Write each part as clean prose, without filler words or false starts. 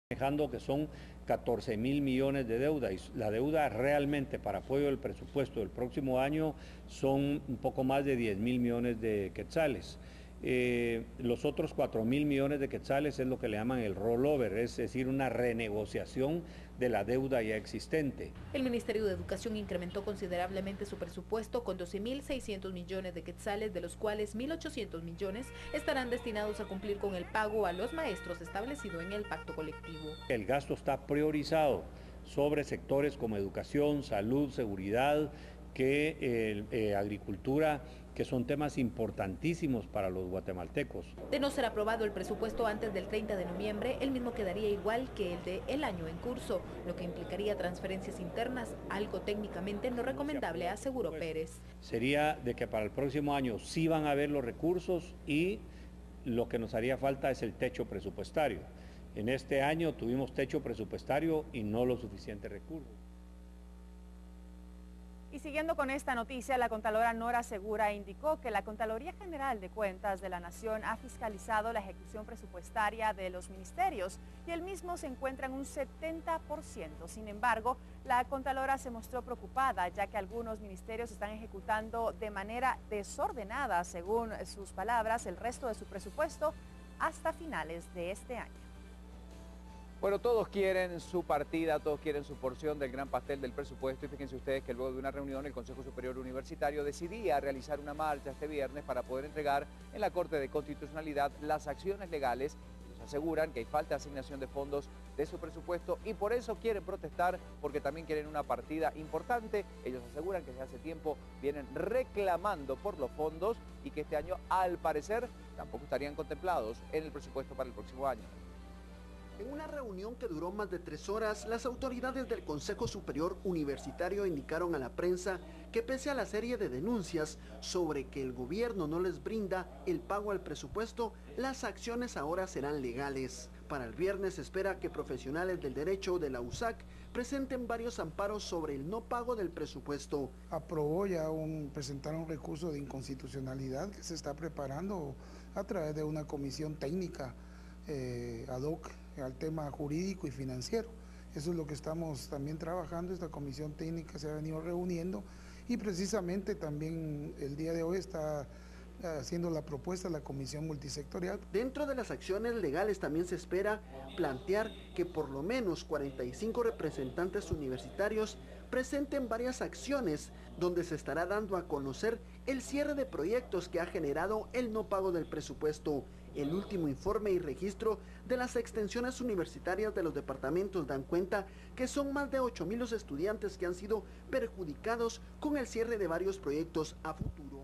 manejando que son 14.000 millones de deuda, y la deuda realmente para apoyo del presupuesto del próximo año son un poco más de 10.000 millones de quetzales. Los otros 4.000 millones de quetzales es lo que le llaman el rollover, es decir, una renegociación de la deuda ya existente. El Ministerio de Educación incrementó considerablemente su presupuesto con 12.600 millones de quetzales, de los cuales 1.800 millones estarán destinados a cumplir con el pago a los maestros establecido en el pacto colectivo. El gasto está priorizado sobre sectores como educación, salud, seguridad, agricultura, que son temas importantísimos para los guatemaltecos. De no ser aprobado el presupuesto antes del 30 de noviembre, el mismo quedaría igual que el del año en curso, lo que implicaría transferencias internas, algo técnicamente no recomendable, aseguró Pérez. Sería de que para el próximo año sí van a haber los recursos y lo que nos haría falta es el techo presupuestario. En este año tuvimos techo presupuestario y no los suficientes recursos. Y siguiendo con esta noticia, la Contralora Nora Segura indicó que la Contraloría General de Cuentas de la Nación ha fiscalizado la ejecución presupuestaria de los ministerios y el mismo se encuentra en un 70%. Sin embargo, la Contralora se mostró preocupada ya que algunos ministerios están ejecutando de manera desordenada, según sus palabras, el resto de su presupuesto hasta finales de este año. Bueno, todos quieren su partida, todos quieren su porción del gran pastel del presupuesto y fíjense ustedes que luego de una reunión el Consejo Superior Universitario decidía realizar una marcha este viernes para poder entregar en la Corte de Constitucionalidad las acciones legales. Ellos aseguran que hay falta de asignación de fondos de su presupuesto y por eso quieren protestar porque también quieren una partida importante. Ellos aseguran que desde hace tiempo vienen reclamando por los fondos y que este año al parecer tampoco estarían contemplados en el presupuesto para el próximo año. En una reunión que duró más de 3 horas, las autoridades del Consejo Superior Universitario indicaron a la prensa que pese a la serie de denuncias sobre que el gobierno no les brinda el pago al presupuesto, las acciones ahora serán legales. Para el viernes se espera que profesionales del derecho de la USAC presenten varios amparos sobre el no pago del presupuesto. Aprobó ya presentar un recurso de inconstitucionalidad que se está preparando a través de una comisión técnica ad hoc al tema jurídico y financiero. Eso es lo que estamos también trabajando. Esta comisión técnica se ha venido reuniendo y precisamente también el día de hoy está haciendo la propuesta a la comisión multisectorial. Dentro de las acciones legales también se espera plantear que por lo menos 45 representantes universitarios presenten varias acciones donde se estará dando a conocer el cierre de proyectos que ha generado el no pago del presupuesto. El último informe y registro de las extensiones universitarias de los departamentos dan cuenta que son más de 8.000 los estudiantes que han sido perjudicados con el cierre de varios proyectos a futuro.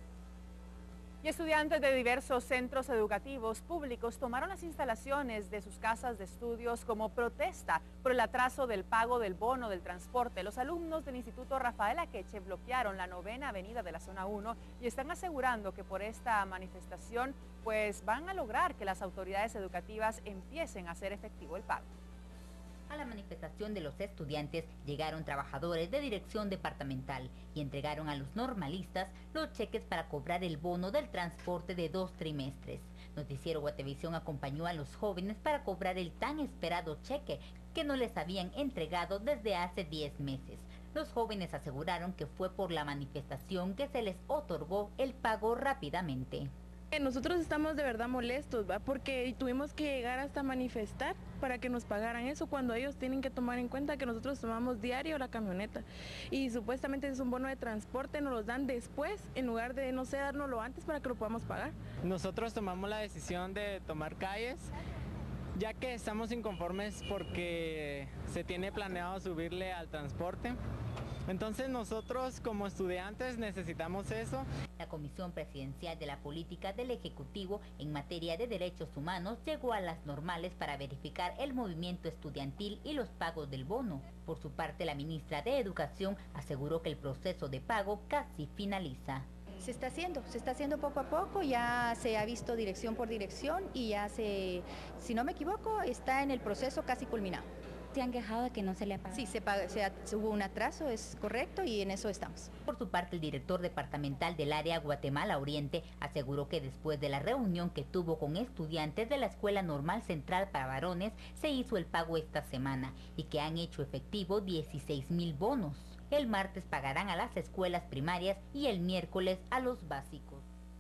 Y estudiantes de diversos centros educativos públicos tomaron las instalaciones de sus casas de estudios como protesta por el atraso del pago del bono del transporte. Los alumnos del Instituto Rafael Akeche bloquearon la 9ª avenida de la zona 1 y están asegurando que por esta manifestación pues van a lograr que las autoridades educativas empiecen a hacer efectivo el pago. A la manifestación de los estudiantes llegaron trabajadores de dirección departamental y entregaron a los normalistas los cheques para cobrar el bono del transporte de 2 trimestres. Noticiero Guatevisión acompañó a los jóvenes para cobrar el tan esperado cheque que no les habían entregado desde hace 10 meses. Los jóvenes aseguraron que fue por la manifestación que se les otorgó el pago rápidamente. Nosotros estamos de verdad molestos, ¿va? Porque tuvimos que llegar hasta manifestar para que nos pagaran eso cuando ellos tienen que tomar en cuenta que nosotros tomamos diario la camioneta y supuestamente es un bono de transporte, nos los dan después en lugar de, no sé, dárnoslo antes para que lo podamos pagar. Nosotros tomamos la decisión de tomar calles ya que estamos inconformes porque se tiene planeado subirle al transporte. Entonces nosotros como estudiantes necesitamos eso. La Comisión Presidencial de la Política del Ejecutivo en materia de derechos humanos llegó a las normales para verificar el movimiento estudiantil y los pagos del bono. Por su parte, la ministra de Educación aseguró que el proceso de pago casi finaliza. Se está haciendo poco a poco, ya se ha visto dirección por dirección y ya si no me equivoco, está en el proceso casi culminado. se han quejado de que no se le ha pagado. Sí, hubo un atraso, es correcto, y en eso estamos. Por su parte, el director departamental del área Guatemala Oriente aseguró que después de la reunión que tuvo con estudiantes de la Escuela Normal Central para Varones, se hizo el pago esta semana y que han hecho efectivo 16,000 bonos. El martes pagarán a las escuelas primarias y el miércoles a los básicos.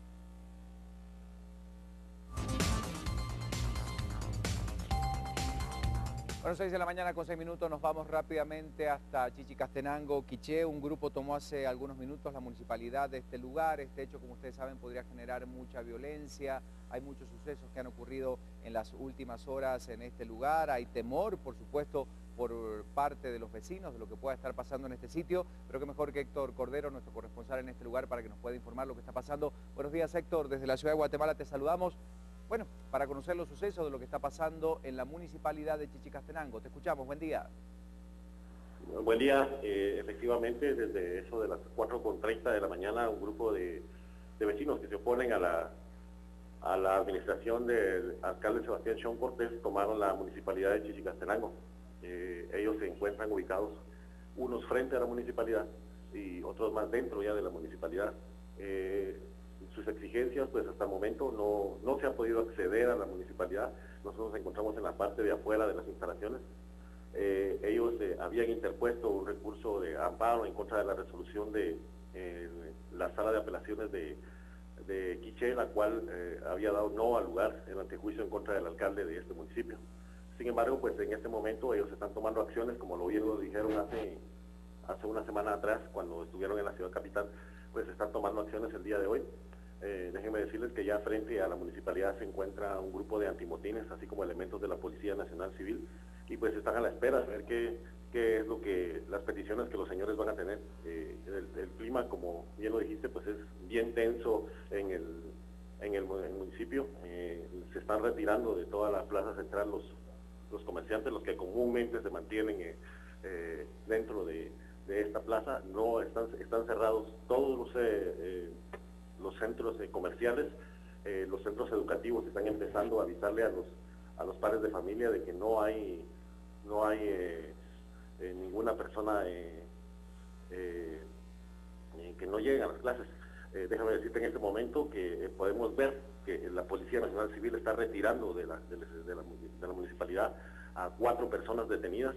Bueno, 6 de la mañana con 6 minutos, nos vamos rápidamente hasta Chichicastenango, Quiché. Un grupo tomó hace algunos minutos la municipalidad de este lugar. Este hecho, como ustedes saben, podría generar mucha violencia. Hay muchos sucesos que han ocurrido en las últimas horas en este lugar. Hay temor, por supuesto, por parte de los vecinos de lo que pueda estar pasando en este sitio, pero qué mejor que Héctor Cordero, nuestro corresponsal en este lugar, para que nos pueda informar lo que está pasando. Buenos días, Héctor, desde la ciudad de Guatemala te saludamos. Bueno, para conocer los sucesos de lo que está pasando en la municipalidad de Chichicastenango. Te escuchamos, buen día. Buen día, efectivamente, desde eso de las 4:30 de la mañana, un grupo de vecinos que se oponen a la administración del alcalde Sebastián Chon Cortés tomaron la municipalidad de Chichicastenango. Ellos se encuentran ubicados unos frente a la municipalidad y otros más dentro ya de la municipalidad. Sus exigencias, pues hasta el momento no se ha podido acceder a la municipalidad. Nosotros nos encontramos en la parte de afuera de las instalaciones. Ellos habían interpuesto un recurso de amparo en contra de la resolución de la sala de apelaciones de Quiché, la cual había dado no al lugar el antejuicio en contra del alcalde de este municipio. Sin embargo, pues en este momento ellos están tomando acciones, como lo bien lo dijeron hace una semana atrás, cuando estuvieron en la ciudad capital, pues están tomando acciones el día de hoy. Déjenme decirles que ya frente a la municipalidad se encuentra un grupo de antimotines, así como elementos de la Policía Nacional Civil, y pues están a la espera de ver qué es lo que las peticiones que los señores van a tener. El clima, como bien lo dijiste, pues es bien tenso en el municipio. Se están retirando de toda la plaza central los comerciantes, los que comúnmente se mantienen dentro de esta plaza. No están cerrados todos los centros comerciales. Los centros educativos están empezando a avisarle a los padres de familia de que no hay ninguna persona que no llegue a las clases. Déjame decirte en este momento que podemos ver que la Policía Nacional Civil está retirando de la municipalidad a 4 personas detenidas.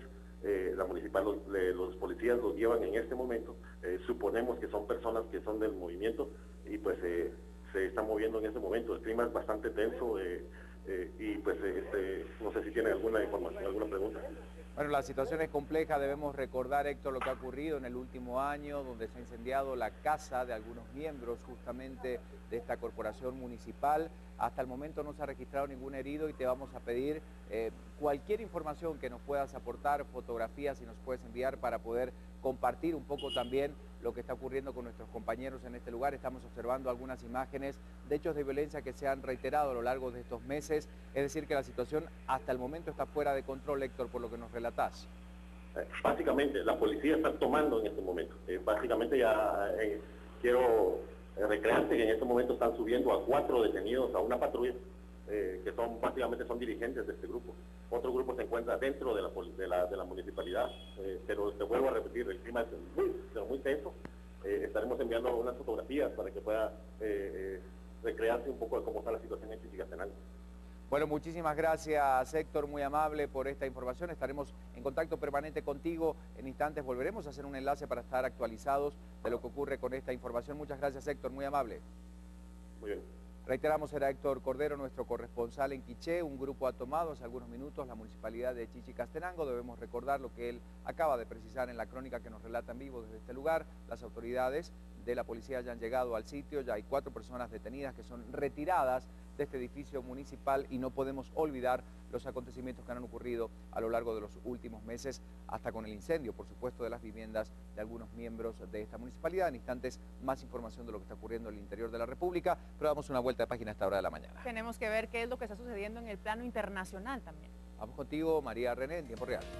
Los policías los llevan en este momento. Suponemos que son personas que son del movimiento y pues se están moviendo en este momento. El clima es bastante tenso y pues no sé si tienen alguna información, alguna pregunta. Bueno, la situación es compleja. Debemos recordar, Héctor, lo que ha ocurrido en el último año, donde se ha incendiado la casa de algunos miembros justamente de esta corporación municipal. Hasta el momento no se ha registrado ningún herido y te vamos a pedir cualquier información que nos puedas aportar, fotografías, si nos puedes enviar para poder compartir un poco también lo que está ocurriendo con nuestros compañeros en este lugar. Estamos observando algunas imágenes de hechos de violencia que se han reiterado a lo largo de estos meses. Es decir, que la situación hasta el momento está fuera de control, Héctor, por lo que nos relatás. Básicamente, la policía está tomando en este momento. Básicamente ya quiero recrearte que en este momento están subiendo a 4 detenidos a una patrulla, que básicamente son dirigentes de este grupo. Otro grupo se encuentra dentro de la municipalidad, pero te vuelvo a repetir, el clima es muy tenso. Estaremos enviando unas fotografías para que pueda recrearse un poco de cómo está la situación en Chichicastenango. Bueno, muchísimas gracias, Héctor, muy amable por esta información. Estaremos en contacto permanente contigo. En instantes volveremos a hacer un enlace para estar actualizados de lo que ocurre con esta información. Muchas gracias, Héctor, muy amable. Muy bien. Reiteramos, era Héctor Cordero, nuestro corresponsal en Quiché. Un grupo ha tomado hace algunos minutos la municipalidad de Chichicastenango. Debemos recordar lo que él acaba de precisar en la crónica que nos relata en vivo desde este lugar. Las autoridades de la policía ya han llegado al sitio, ya hay 4 personas detenidas que son retiradas de este edificio municipal y no podemos olvidar los acontecimientos que han ocurrido a lo largo de los últimos meses, hasta con el incendio, por supuesto, de las viviendas de algunos miembros de esta municipalidad. En instantes, más información de lo que está ocurriendo en el interior de la República, pero damos una vuelta de página a esta hora de la mañana. Tenemos que ver qué es lo que está sucediendo en el plano internacional también. Vamos contigo, María René, en tiempo real.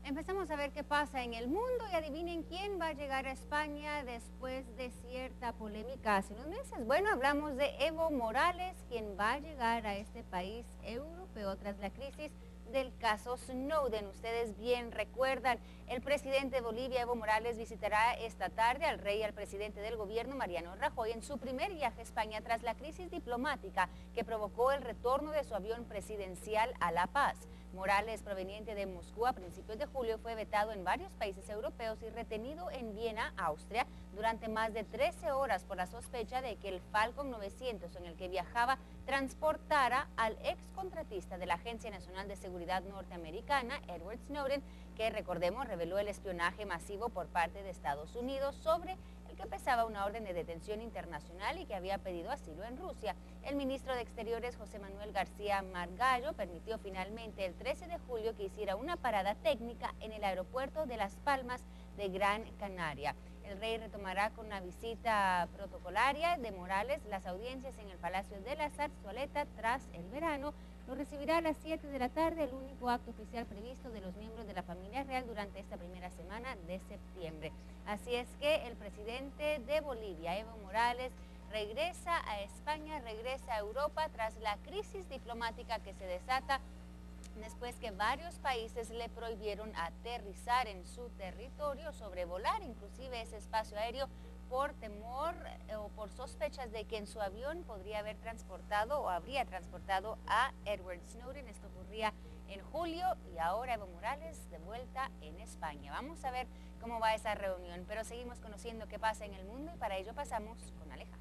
Empezamos a ver qué pasa en el mundo y adivinen quién va a llegar a España después de cierta polémica hace unos meses. Bueno, hablamos de Evo Morales, quien va a llegar a este país europeo tras la crisis del caso Snowden. Ustedes bien recuerdan, el presidente de Bolivia, Evo Morales, visitará esta tarde al rey y al presidente del gobierno, Mariano Rajoy, en su primer viaje a España tras la crisis diplomática que provocó el retorno de su avión presidencial a La Paz. Morales, proveniente de Moscú a principios de julio, fue vetado en varios países europeos y retenido en Viena, Austria, durante más de 13 horas por la sospecha de que el Falcon 900 en el que viajaba transportara al excontratista de la Agencia Nacional de Seguridad norteamericana, Edward Snowden, que, recordemos, reveló el espionaje masivo por parte de Estados Unidos sobre el que pesaba una orden de detención internacional y que había pedido asilo en Rusia. El ministro de Exteriores, José Manuel García Margallo, permitió finalmente el 13 de julio que hiciera una parada técnica en el aeropuerto de Las Palmas de Gran Canaria. El rey retomará con una visita protocolaria de Morales las audiencias en el Palacio de la Zarzueleta tras el verano. Lo recibirá a las 7 de la tarde, el único acto oficial previsto de los miembros de la familia real durante esta primera semana de septiembre. Así es que el presidente de Bolivia, Evo Morales, regresa a España, regresa a Europa tras la crisis diplomática que se desata después que varios países le prohibieron aterrizar en su territorio, sobrevolar inclusive ese espacio aéreo por temor o por sospechas de que en su avión podría haber transportado o habría transportado a Edward Snowden. Esto ocurría en julio y ahora Evo Morales de vuelta en España. Vamos a ver cómo va esa reunión, pero seguimos conociendo qué pasa en el mundo y para ello pasamos con Alejandro.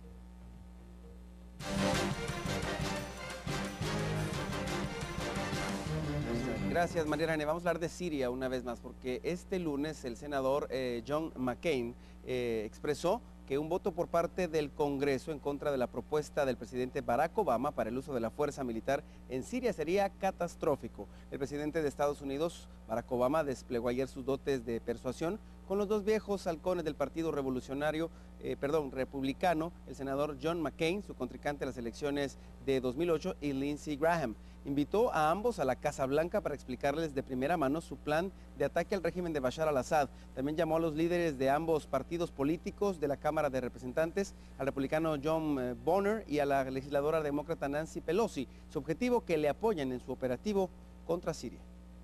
Gracias, María René. Vamos a hablar de Siria una vez más, porque este lunes el senador John McCain expresó que un voto por parte del Congreso en contra de la propuesta del presidente Barack Obama para el uso de la fuerza militar en Siria sería catastrófico. El presidente de Estados Unidos, Barack Obama, desplegó ayer sus dotes de persuasión con los dos viejos halcones del Partido Republicano, el senador John McCain, su contrincante en las elecciones de 2008, y Lindsey Graham. Invitó a ambos a la Casa Blanca para explicarles de primera mano su plan de ataque al régimen de Bashar al-Assad. También llamó a los líderes de ambos partidos políticos de la Cámara de Representantes, al republicano John Boehner y a la legisladora demócrata Nancy Pelosi. Su objetivo, que le apoyen en su operativo contra Siria.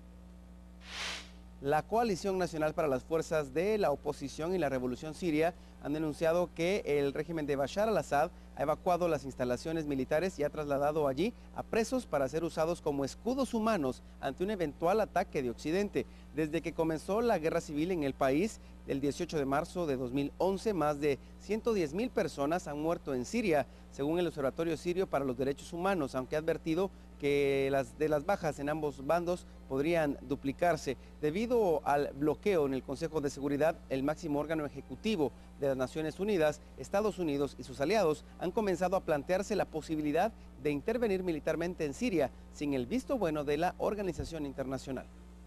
La Coalición Nacional para las Fuerzas de la Oposición y la Revolución Siria han denunciado que el régimen de Bashar al-Assad ha evacuado las instalaciones militares y ha trasladado allí a presos para ser usados como escudos humanos ante un eventual ataque de Occidente. Desde que comenzó la guerra civil en el país, el 18 de marzo de 2011, más de 110.000 personas han muerto en Siria, según el Observatorio Sirio para los Derechos Humanos, aunque ha advertido que las bajas en ambos bandos podrían duplicarse. Debido al bloqueo en el Consejo de Seguridad, el máximo órgano ejecutivo de las Naciones Unidas, Estados Unidos y sus aliados han comenzado a plantearse la posibilidad de intervenir militarmente en Siria sin el visto bueno de la organización internacional.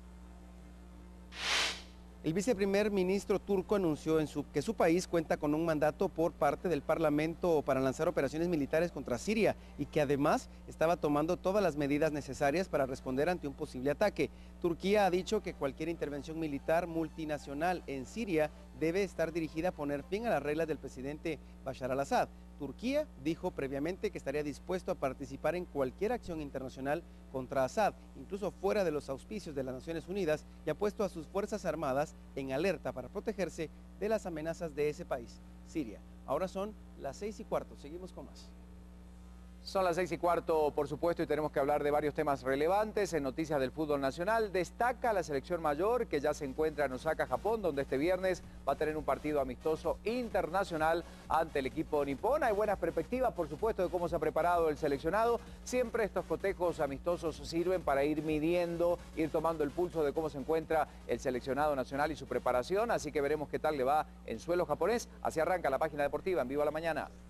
El viceprimer ministro turco anunció que su país cuenta con un mandato por parte del Parlamento para lanzar operaciones militares contra Siria y que además estaba tomando todas las medidas necesarias para responder ante un posible ataque. Turquía ha dicho que cualquier intervención militar multinacional en Siria debe estar dirigida a poner fin a las reglas del presidente Bashar al-Assad. Turquía dijo previamente que estaría dispuesto a participar en cualquier acción internacional contra Assad, incluso fuera de los auspicios de las Naciones Unidas, y ha puesto a sus fuerzas armadas en alerta para protegerse de las amenazas de ese país, Siria. Ahora son las 6:15, seguimos con más. Son las 6:15, por supuesto, y tenemos que hablar de varios temas relevantes. En noticias del fútbol nacional, destaca la selección mayor que ya se encuentra en Osaka, Japón, donde este viernes va a tener un partido amistoso internacional ante el equipo nipón. Hay buenas perspectivas, por supuesto, de cómo se ha preparado el seleccionado. Siempre estos cotejos amistosos sirven para ir midiendo, ir tomando el pulso de cómo se encuentra el seleccionado nacional y su preparación. Así que veremos qué tal le va en suelo japonés. Así arranca la página deportiva en Viva la Mañana.